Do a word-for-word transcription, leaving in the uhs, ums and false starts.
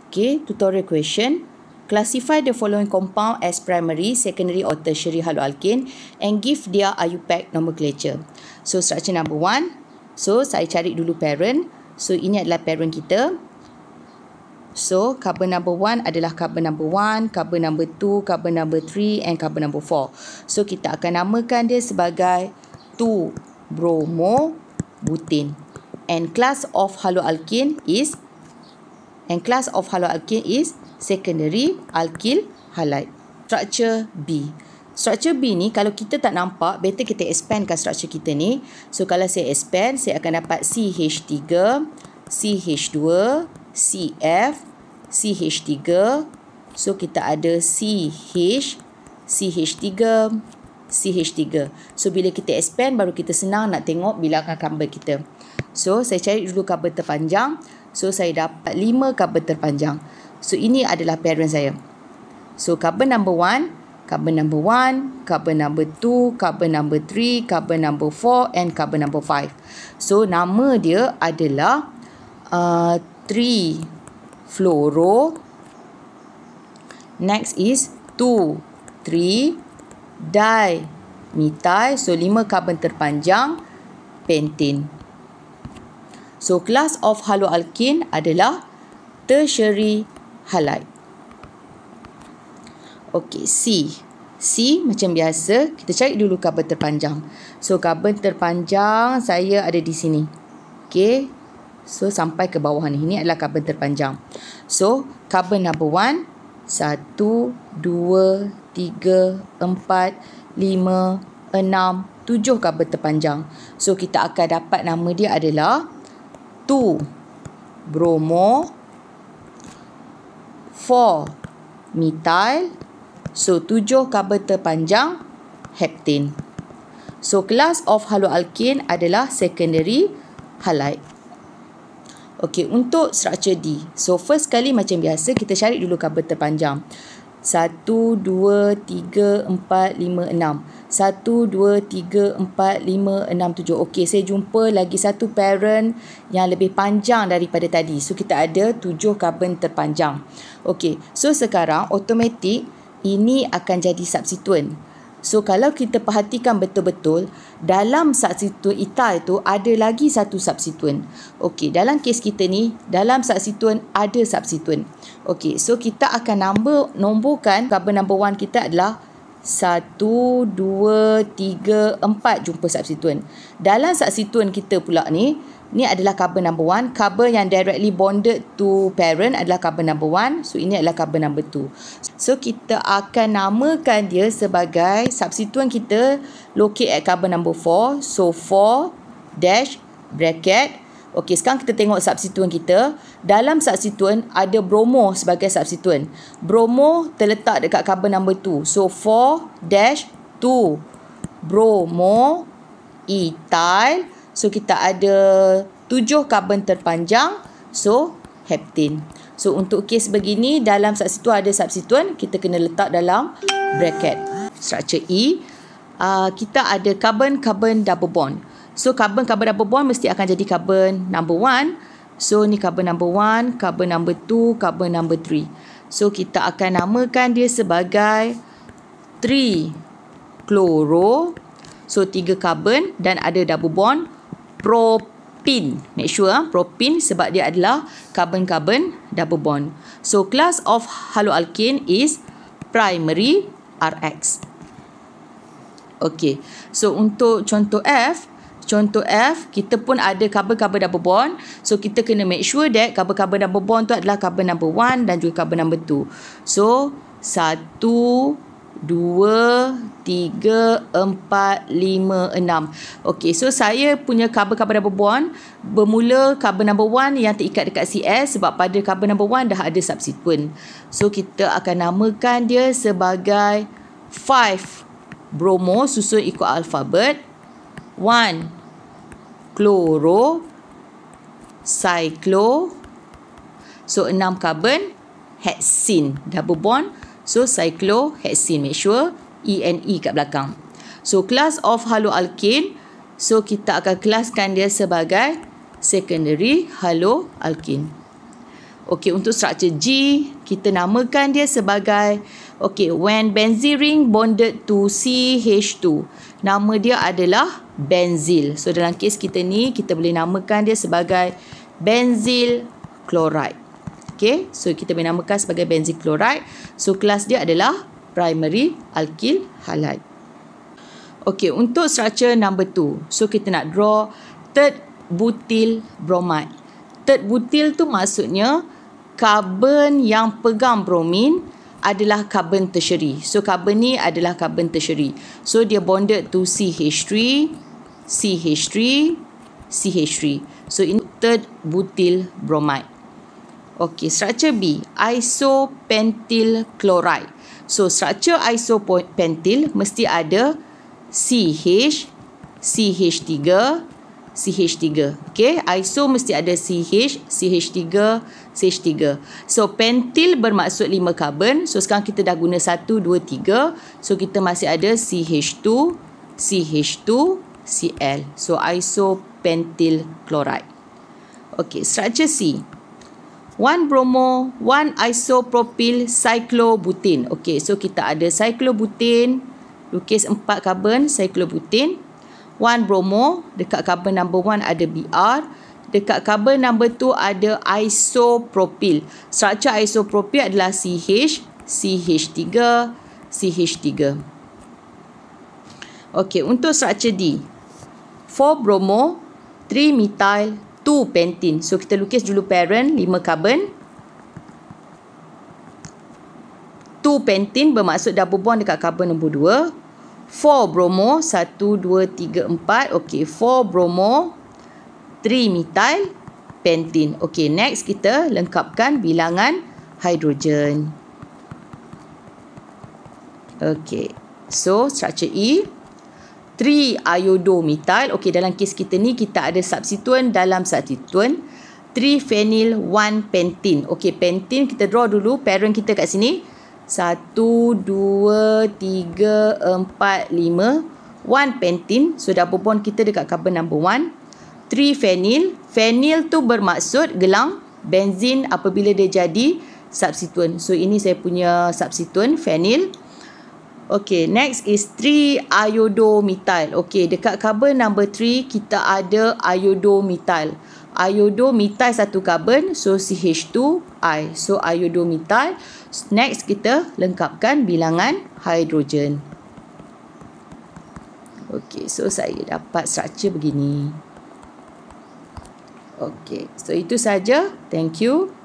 Okay, tutorial question. Classify the following compound as primary, secondary or tertiary haloalkane and give their I U P A C nomenclature. So, structure number one. So, saya cari dulu parent. So, ini adalah parent kita. So, carbon number one adalah carbon number one, carbon number two, carbon number three and carbon number four. So, kita akan namakan dia sebagai two bromo butane. And class of haloalkane is and class of haloalkane is secondary alkyl halide. Structure B. Structure B ni kalau kita tak nampak, better kita expandkan structure kita ni. So kalau saya expand, saya akan dapat C H three, C H two, C F, C H three. So kita ada C H, C H three, C H three. So bila kita expand baru kita senang nak tengok bilangan carbon kita. So saya cari dulu carbon terpanjang. So saya dapat lima carbon terpanjang. So ini adalah parent saya. So carbon number one, carbon number one, carbon number two, carbon number three, carbon number four and carbon number five. So nama dia adalah uh, three fluoro. Next is two three dimethyl. So lima carbon terpanjang pentane. So class of haloalkane adalah tertiary halide. Okey, C. C macam biasa, kita cari dulu carbon terpanjang. So carbon terpanjang saya ada di sini. Okey. So sampai ke bawah ni. Ini adalah carbon terpanjang. So carbon number one, satu, dua, tiga, empat, lima, enam, tujuh carbon terpanjang. So kita akan dapat nama dia adalah two bromo, four methyl. So tujuh carbon terpanjang heptane. So class of haloalkane adalah secondary halide. Okey, untuk structure D. So first kali macam biasa kita cari dulu carbon terpanjang. satu, dua, tiga, empat, lima, enam. satu, dua, tiga, empat, lima, enam, tujuh. Okey, saya jumpa lagi satu parent yang lebih panjang daripada tadi. So, kita ada tujuh carbon terpanjang. Okey, so sekarang automatik ini akan jadi substituent. So, kalau kita perhatikan betul-betul, dalam substituent ethyl tu ada lagi satu substituent. Okey, dalam kes kita ni, dalam substituent ada substituent. Okey, so kita akan nombor, nomborkan carbon number one kita adalah satu, dua, tiga, empat jumpa substituent. Dalam substituent kita pula ni, ni adalah carbon number one. Carbon yang directly bonded to parent adalah carbon number one. So, ini adalah carbon number two. So, kita akan namakan dia sebagai substituent kita locate at carbon number four. So, four dash bracket. Okey, sekarang kita tengok substituent kita. Dalam substituent ada bromo sebagai substituent. Bromo terletak dekat carbon number two. So, four dash two bromo ethyl. So, kita ada tujuh carbon terpanjang. So, heptane. So, untuk kes begini, dalam substituent ada substituent, kita kena letak dalam bracket. Structure E, uh, kita ada carbon-carbon double bond. So, carbon-carbon double bond mesti akan jadi carbon number one. So, ni carbon number one, carbon number two, carbon number three. So, kita akan namakan dia sebagai three chloro. So, tiga carbon dan ada double bond. Propene. Make sure ah, propene sebab dia adalah carbon-carbon double bond. So, class of haloalkane is primary R X. Okey. So, untuk contoh F, contoh F, kita pun ada carbon-carbon double bond. So, kita kena make sure that carbon-carbon double bond tu adalah carbon number one dan juga carbon number two. So, satu, dua, tiga, empat, lima, enam. Okey, so saya punya carbon-carbon double bond bermula carbon number one yang terikat dekat C S sebab pada carbon number one dah ada substituent. So, kita akan namakan dia sebagai five bromo susun ikut alfabet. one chloro, cyclo. So, enam carbon, hexene, double bond. So, cyclohexene. Make sure E N E kat belakang. So, class of haloalkane. So, kita akan kelaskan dia sebagai secondary haloalkane. Okey, untuk struktur G, kita namakan dia sebagai, okey, when benzene ring bonded to C H two. Nama dia adalah benzil. So, dalam kes kita ni, kita boleh namakan dia sebagai benzil chloride. Okey, so kita boleh namakan sebagai benzil chloride. So, kelas dia adalah primary alkyl halide. Okey, untuk struktur number two. So, kita nak draw third butyl bromide. Third butyl tu maksudnya karbon yang pegang bromin adalah karbon tertiary. So, karbon ni adalah karbon tertiary. So, dia bonded to C H three, C H three, C H three. So, ini third butyl bromide. Okey, struktur B, isopentyl chloride. So, struktur isopentyl mesti ada C H, C H three, C H three. Okey, iso mesti ada C H, C H three, C H three. So, pentyl bermaksud lima karbon. So, sekarang kita dah guna satu, dua, tiga. So, kita masih ada C H two, C H two, C L. So, isopentyl chloride. Okey, struktur C. one bromo, one isopropyl cyclobutene. Okey, so kita ada cyclobutene. Lukis empat karbon, cyclobutene. one bromo, dekat karbon number one ada B R. Dekat karbon number two ada isopropyl. Struktur isopropyl adalah C H, C H three, C H three. Okey, untuk struktur D. four bromo, three methyl, two pentene. So, kita lukis dulu parent, lima karbon. two pentene bermaksud double bond dekat karbon nombor two. four bromo, one, two, three, four. Okey, four bromo, three methyl, pentene. Okey, next kita lengkapkan bilangan hidrogen. Okey, so struktur E. three iodomethyl. Okey, dalam kes kita ni kita ada substituent dalam substituent. three phenyl, one pentene. Okey, pentene kita draw dulu parent kita kat sini. satu, dua, tiga, empat, lima. one pentene. So, double bond kita dekat carbon number one. three phenyl. Phenyl tu bermaksud gelang benzin apabila dia jadi substituent. So, ini saya punya substituent, phenyl. Okey, next is three iodomethyl. Okey, dekat carbon number three kita ada iodomethyl. Iodomethyl satu carbon, so C H two I. So, iodomethyl. Next, kita lengkapkan bilangan hidrogen. Okey, so saya dapat struktur begini. Okey, so itu saja. Thank you.